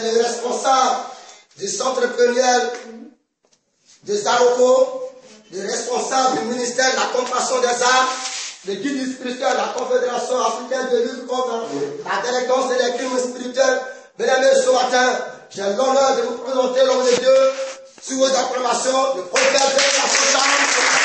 le responsable du centre péniel de Zaroko, le responsable du ministère de la compassion des arts, le guide spirituel de la Confédération africaine de lutte contre la délinquance et les crimes spirituels. Mesdames et messieurs, ce matin, j'ai l'honneur de vous présenter l'homme de Dieu sous vos acclamations, le prophète de la Fontaine.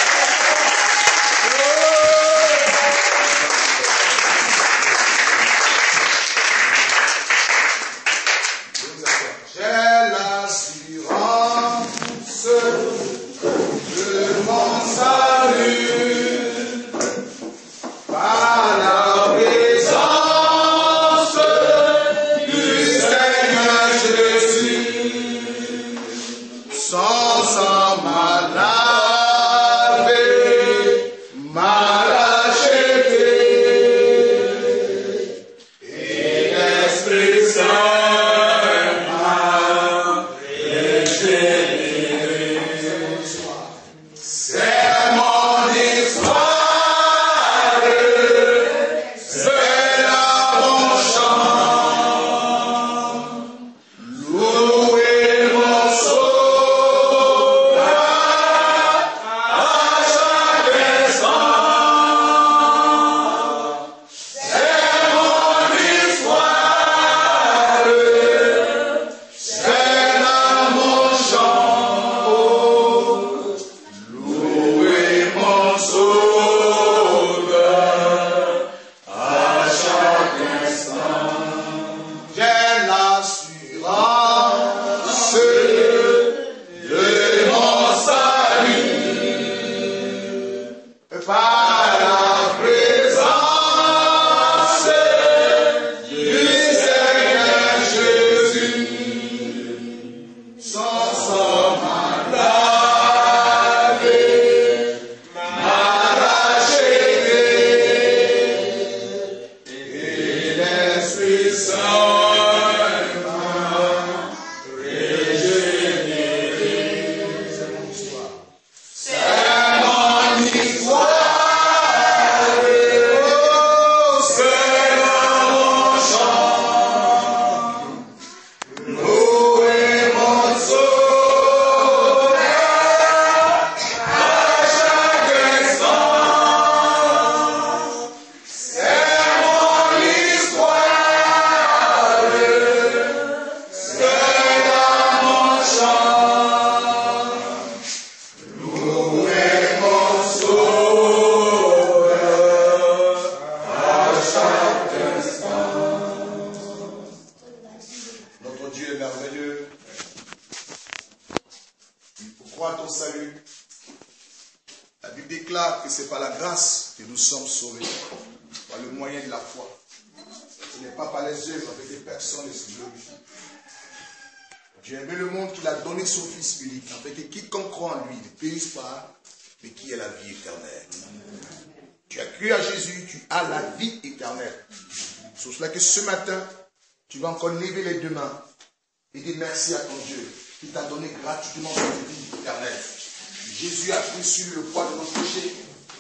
Ce matin, tu vas encore lever les deux mains et dire merci à ton Dieu qui t'a donné gratuitement cette vie éternelle. Jésus a pris sur lui le poids de nos péchés.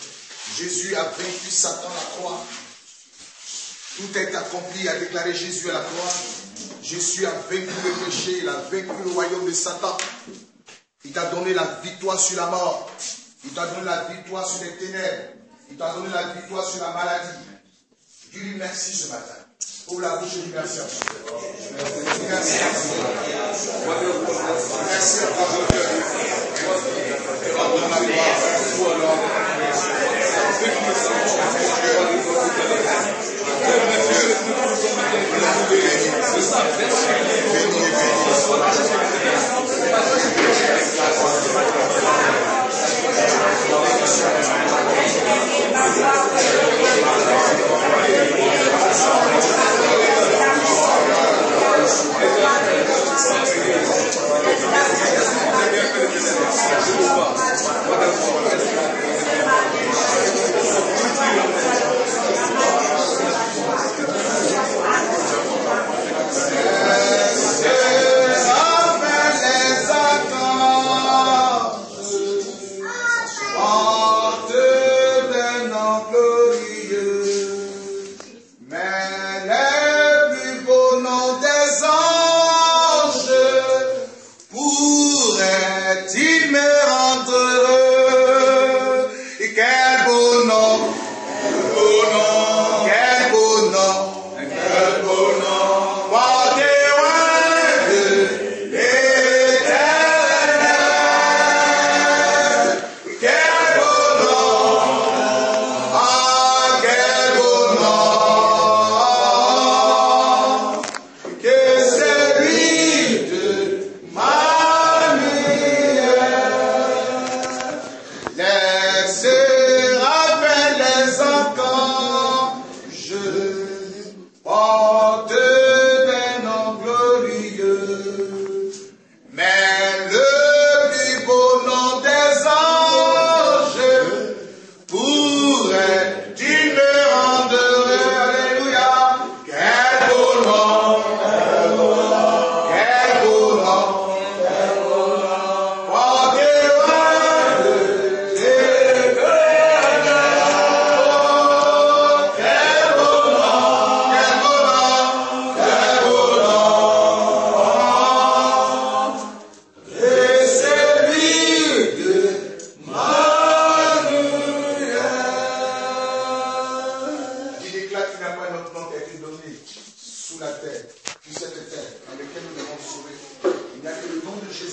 Jésus a vaincu Satan à la croix. Tout est accompli, a déclaré Jésus à la croix. Jésus a vaincu le péché, il a vaincu le royaume de Satan. Il t'a donné la victoire sur la mort. Il t'a donné la victoire sur les ténèbres. Il t'a donné la victoire sur la maladie. Dis-lui merci ce matin. Ouvre la bouche et dis merci à toi. Merci à toi. Merci à Mais les plus beaux noms des anges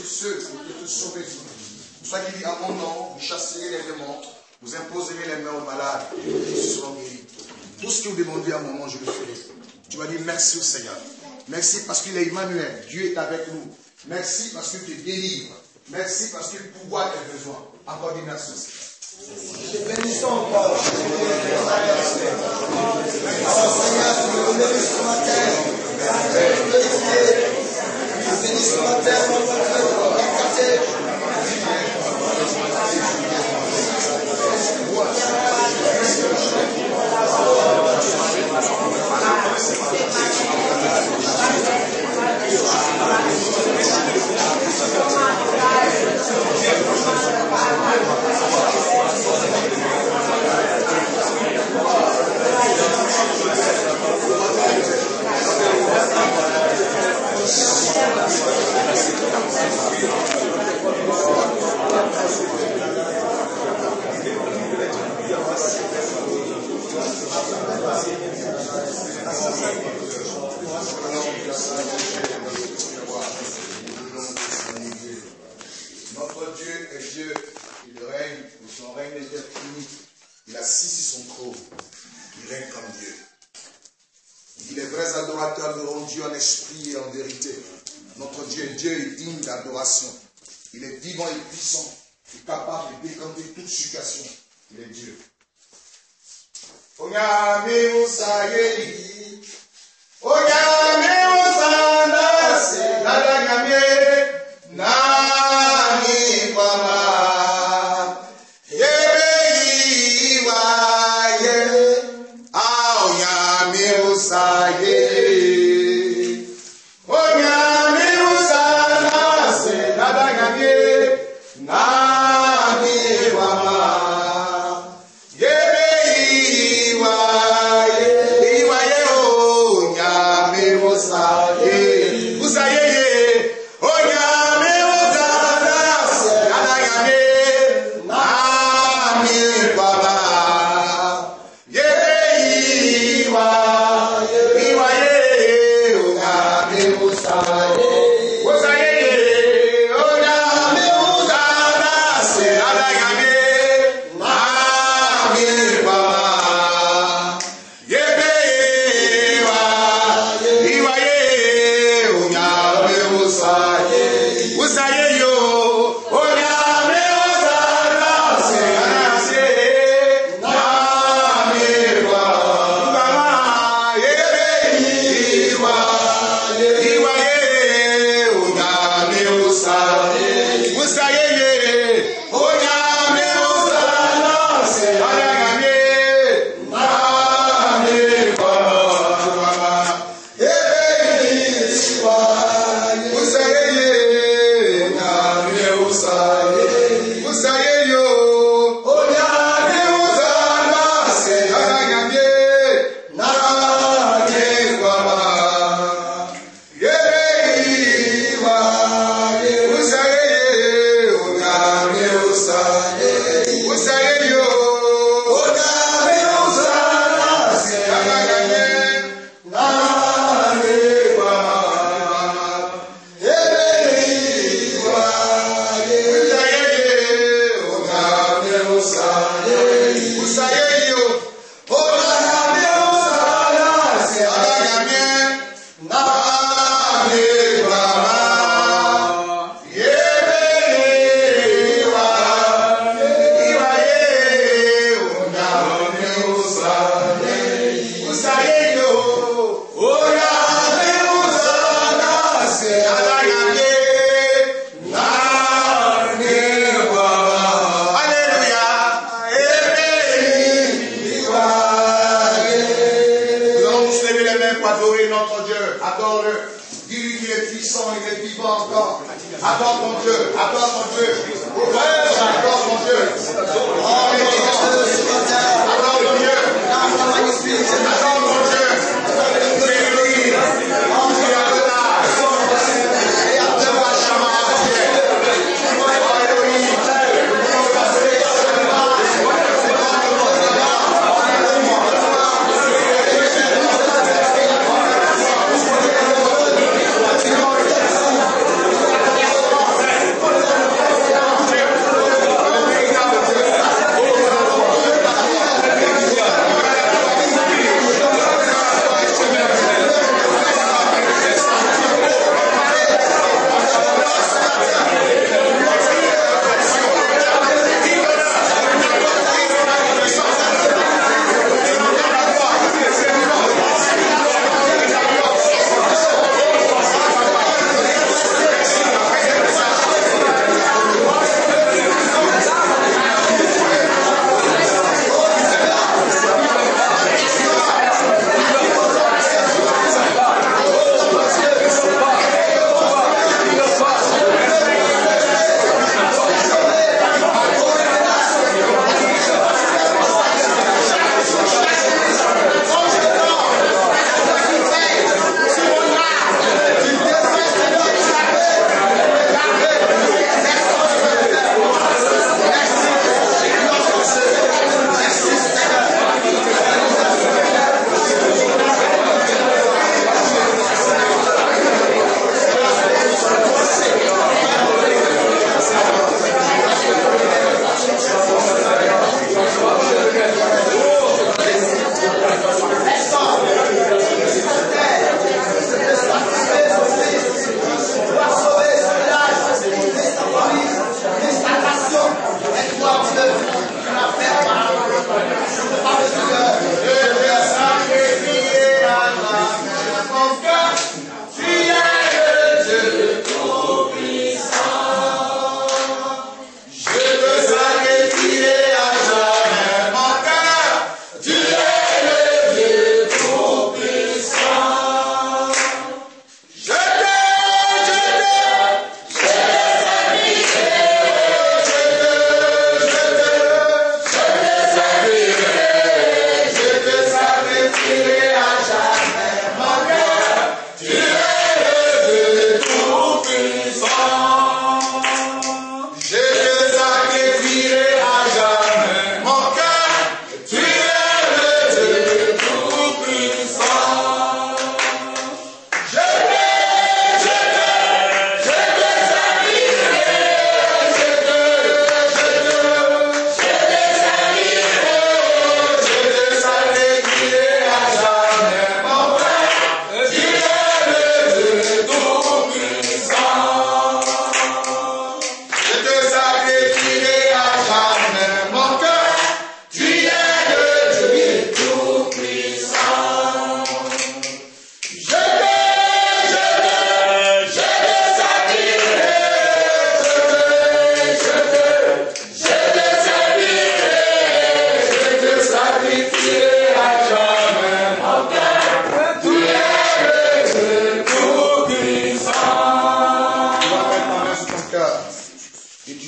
ceux qui peuvent te sauver. C'est pour ça qu'il dit à mon nom, vous chasserez les démons, vous imposerez les mains aux malades, et ils seront guéris. Tout ce que vous demandez à mon nom, je le ferai. Tu vas dire merci au Seigneur. Merci parce qu'il est Emmanuel. Dieu est avec nous. Merci parce qu'il te délivre. Merci parce qu'il pouvoir tes besoins. Encore dis merci au Seigneur. Bénissons encore. Seigneur, tu nous bénis ce matin. Bénis ce matin, mon Dieu, Notre Dieu est Dieu, il règne, son règne est infini, il assis sur son trône, il règne comme Dieu. Il dit, les vrais adorateurs adoreront Dieu en esprit et en vérité. Notre Dieu est Dieu, il est digne d'adoration. Il est vivant et puissant, il est capable de décanter toute situation. Il est Dieu. Onyame usayeli, Onyame usandase, nadanyame, nani kwama, yebe iwaye, Onyame usayeli, Onyame usandase, nadanyame, nani kwama.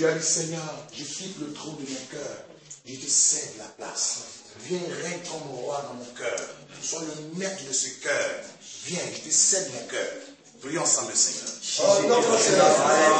tu as dit, Seigneur, je quitte le trône de mon cœur. Je te cède la place. Viens, règne comme roi dans mon cœur. Sois le maître de ce cœur. Viens, je te cède mon cœur. Prions ensemble, Seigneur. Oh, notre Seigneur.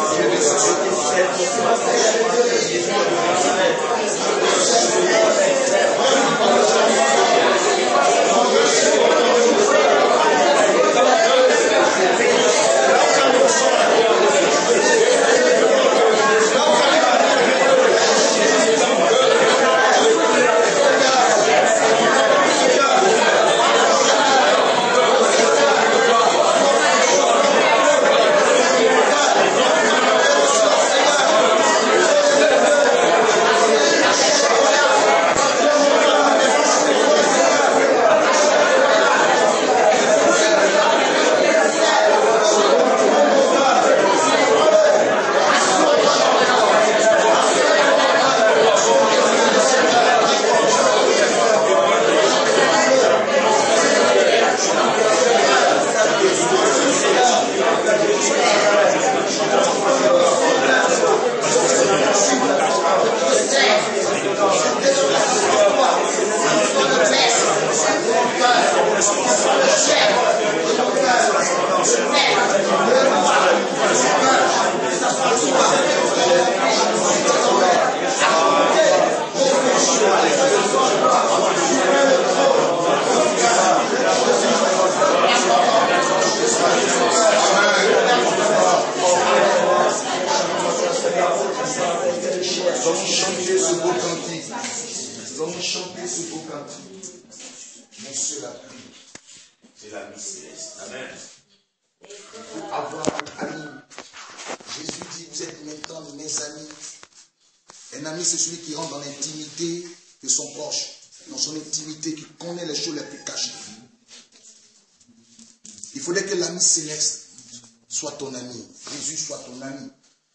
Soit ton ami. Jésus soit ton ami.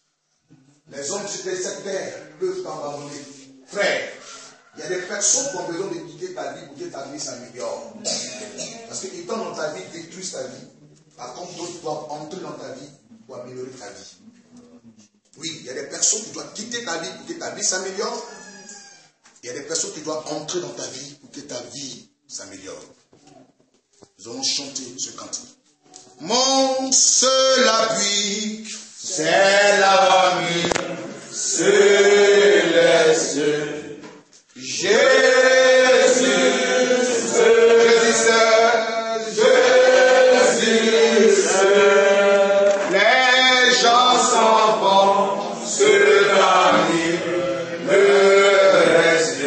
Les hommes sur cette terre peuvent t'abandonner. Frère, il y a des personnes qui ont besoin de quitter ta vie pour que ta vie s'améliore. Parce qu'ils t'ont dans ta vie, détruisent ta vie. Par contre, d'autres doivent entrer dans ta vie pour améliorer ta vie. Oui, il y a des personnes qui doivent quitter ta vie pour que ta vie s'améliore. Il y a des personnes qui doivent entrer dans ta vie pour que ta vie s'améliore. Nous allons chanter ce cantique. Mon seul appui, c'est l'ami céleste. Jésus, les gens s'en vont sur l'ami le reste.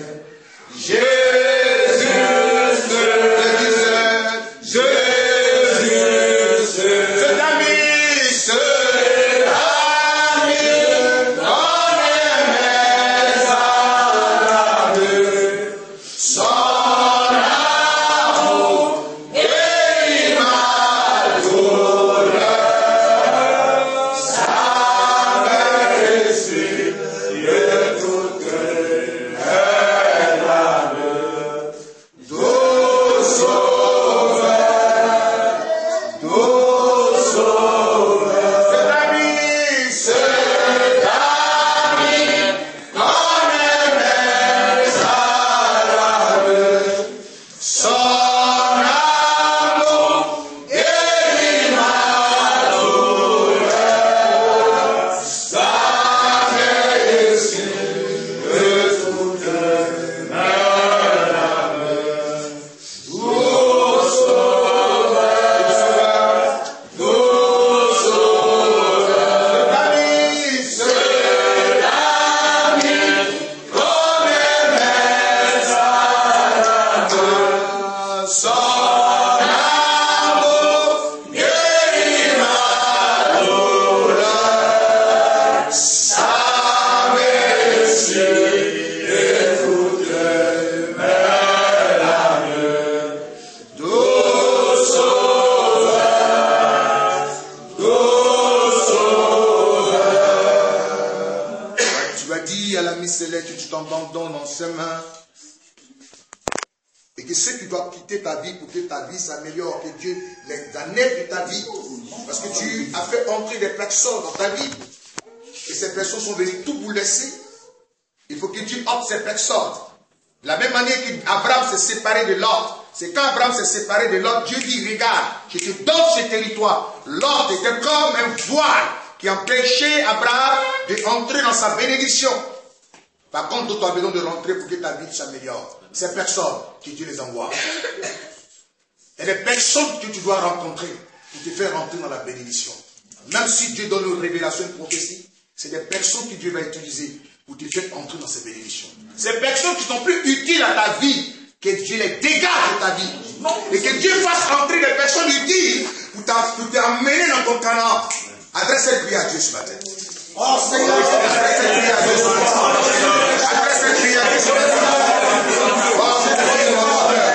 t'abandonnes en ses mains. Et que ceux qui doivent quitter ta vie pour que ta vie s'améliore, que Dieu les enlève de ta vie. Parce que tu as fait entrer des personnes dans ta vie. Et ces personnes sont venues tout bouleverser, il faut que Dieu ôte ces personnes. De la même manière qu'Abraham s'est séparé de Lot. C'est quand Abraham s'est séparé de Lot, Dieu dit, regarde, je te donne ce territoire. Lot était comme un voile qui empêchait Abraham d'entrer dans sa bénédiction. Par contre, tu as besoin de rentrer pour que ta vie s'améliore. Ces personnes, que Dieu les envoie. Il y a des personnes que tu dois rencontrer pour te faire rentrer dans la bénédiction. Même si Dieu donne une révélation, une prophétie, c'est des personnes que Dieu va utiliser pour te faire entrer dans ces bénédictions. Ces personnes qui sont plus utiles à ta vie, que Dieu les dégage de ta vie. Et que Dieu fasse entrer des personnes utiles pour t'amener dans ton Canaan. Adresse cette prière à Dieu ce matin. Oh Seigneur, adresse cette prière à Dieu ce matin. Adresse cette prière à Dieu ce matin. Oh, c'est Dieu, mon Dieu.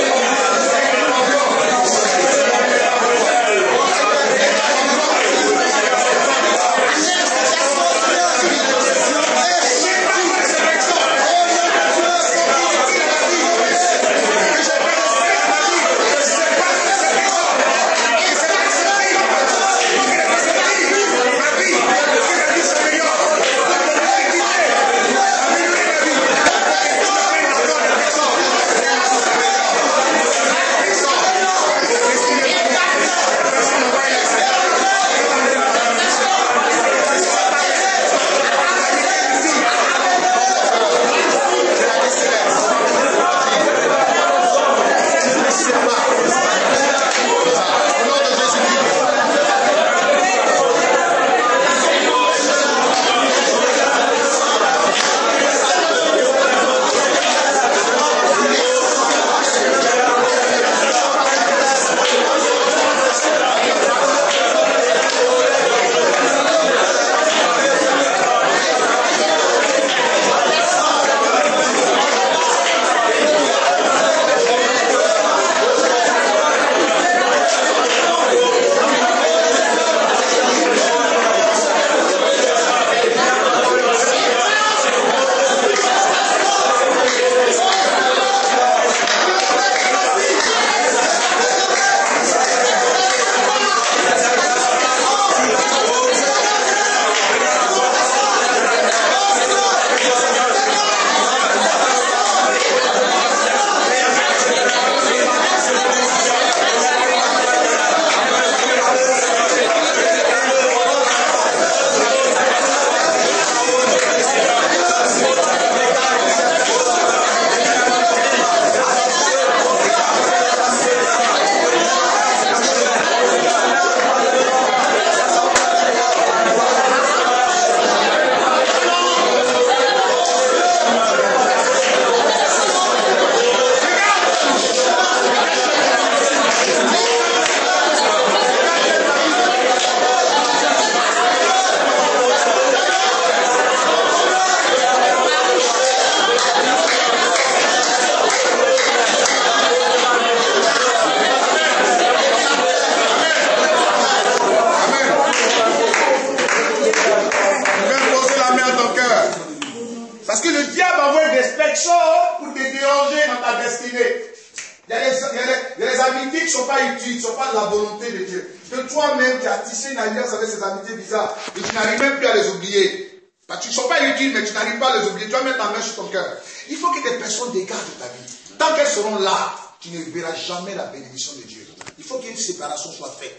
Jamais la bénédiction de Dieu. Il faut qu'une séparation soit faite.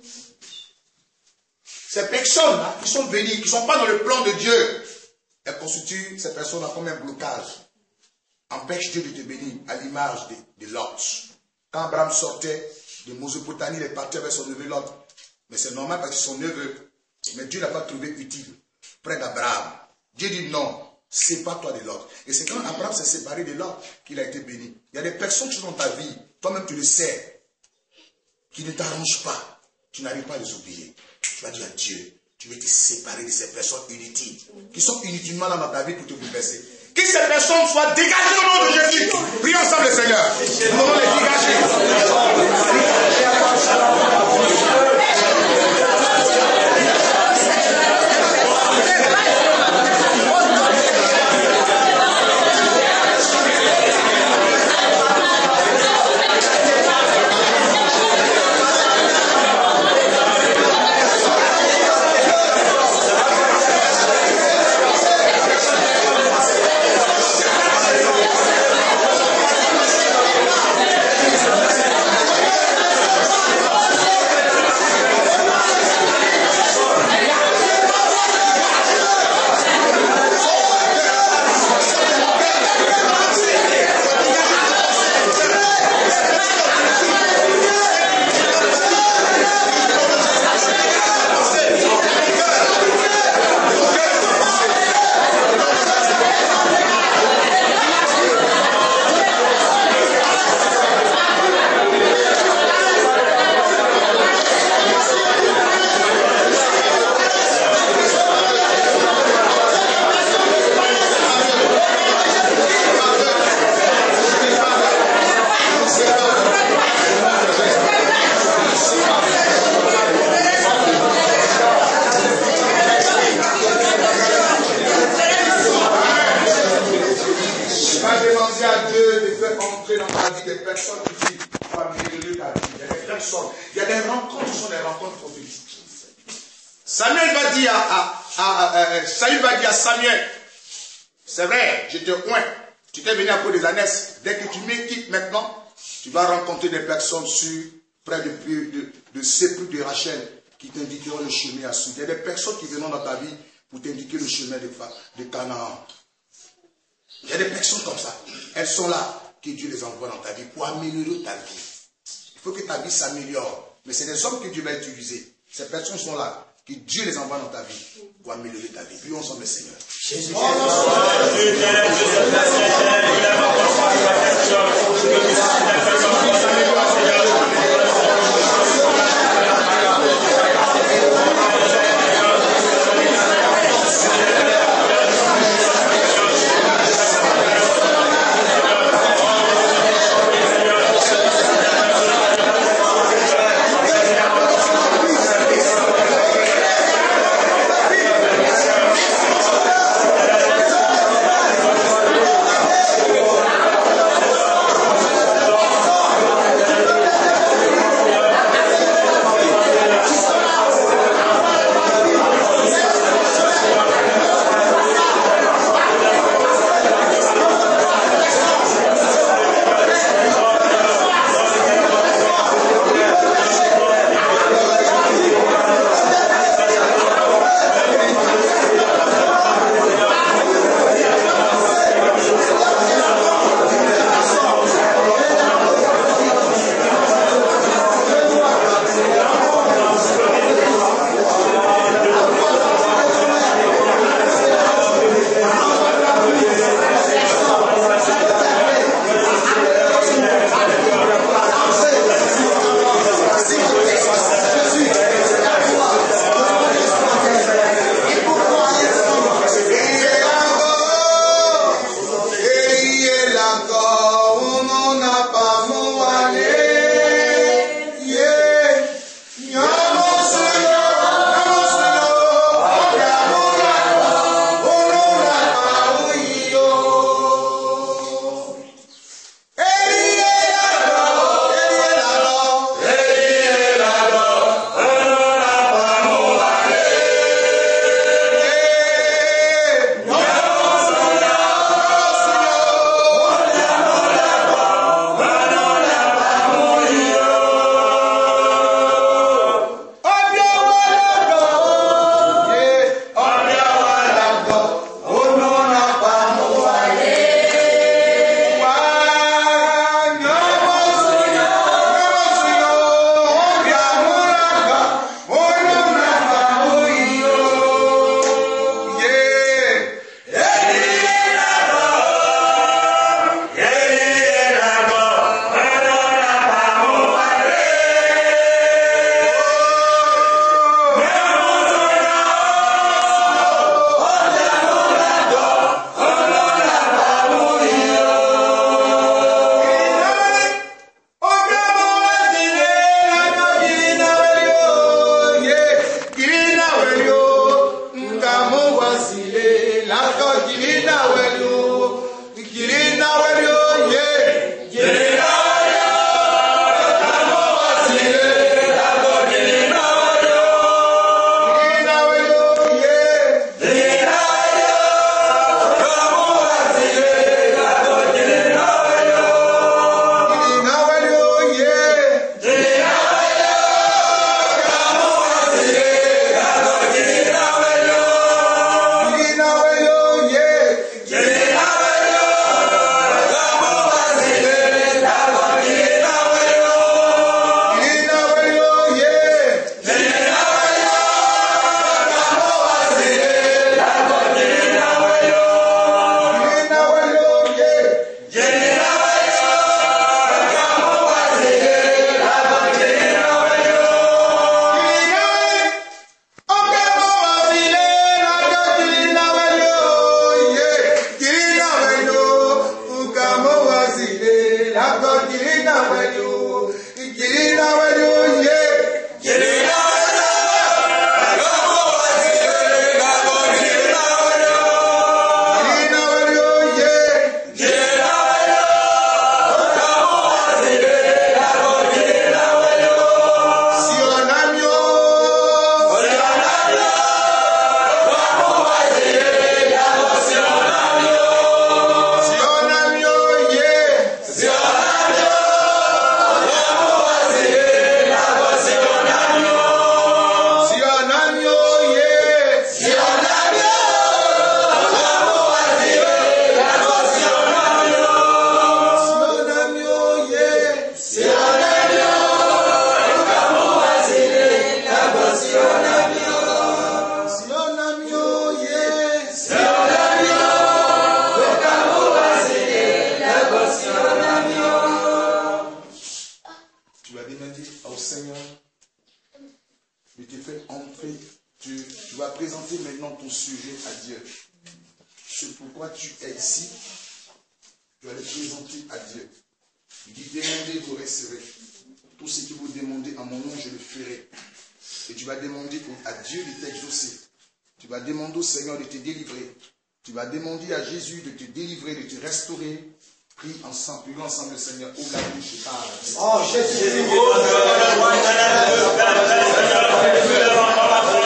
Ces personnes-là qui sont bénies, qui ne sont pas dans le plan de Dieu, elles constituent ces personnes-là comme un blocage. Empêche Dieu de te bénir à l'image de Lot. Quand Abraham sortait de Mésopotamie, il est parti avec son neveu Lot. Mais c'est normal parce que son neveu, mais Dieu n'a pas trouvé utile près d'Abraham. Dieu dit non. Sépare-toi de Lot. Et c'est quand Abraham s'est séparé de Lot qu'il a été béni. Il y a des personnes qui sont dans ta vie, toi-même tu le sais, qui ne t'arrangent pas. Tu n'arrives pas à les oublier. Tu vas dire à Dieu, tu veux te séparer de ces personnes inutiles, qui sont inutilement là dans ta vie pour te bouleverser. Que ces personnes soient dégagées au nom de Jésus. Prions ensemble le Seigneur. Nous allons les dégager. Samuel va dire Saül va dire à Samuel, c'est vrai, je te oins, tu t'es venu à cause des ânesses. Dès que tu me quittes maintenant, tu vas rencontrer des personnes près de sépulcre de Rachel qui t'indiqueront le chemin à suivre. Il y a des personnes qui viendront dans ta vie pour t'indiquer le chemin de Canaan. Il y a des personnes comme ça. Elles sont là, que Dieu les envoie dans ta vie pour améliorer ta vie. Il faut que ta vie s'améliore. Mais c'est des hommes que Dieu va utiliser. Ces personnes sont là, que Dieu les envoie dans ta vie pour améliorer ta vie. Prions ensemble, Seigneur. Jésus. tu vas présenter maintenant ton sujet à Dieu. C'est pourquoi tu es ici. Tu vas le présenter à Dieu. Il dit, demandez, vous recevrez. Tout ce que vous demandez à mon nom, je le ferai. Et tu vas demander à Dieu de t'exaucer. Tu vas demander au Seigneur de te délivrer. Tu vas demander à Jésus de te délivrer, de te restaurer. Prie ensemble, prions ensemble le Seigneur. Ouvre la bouche et parle. Oh Jésus.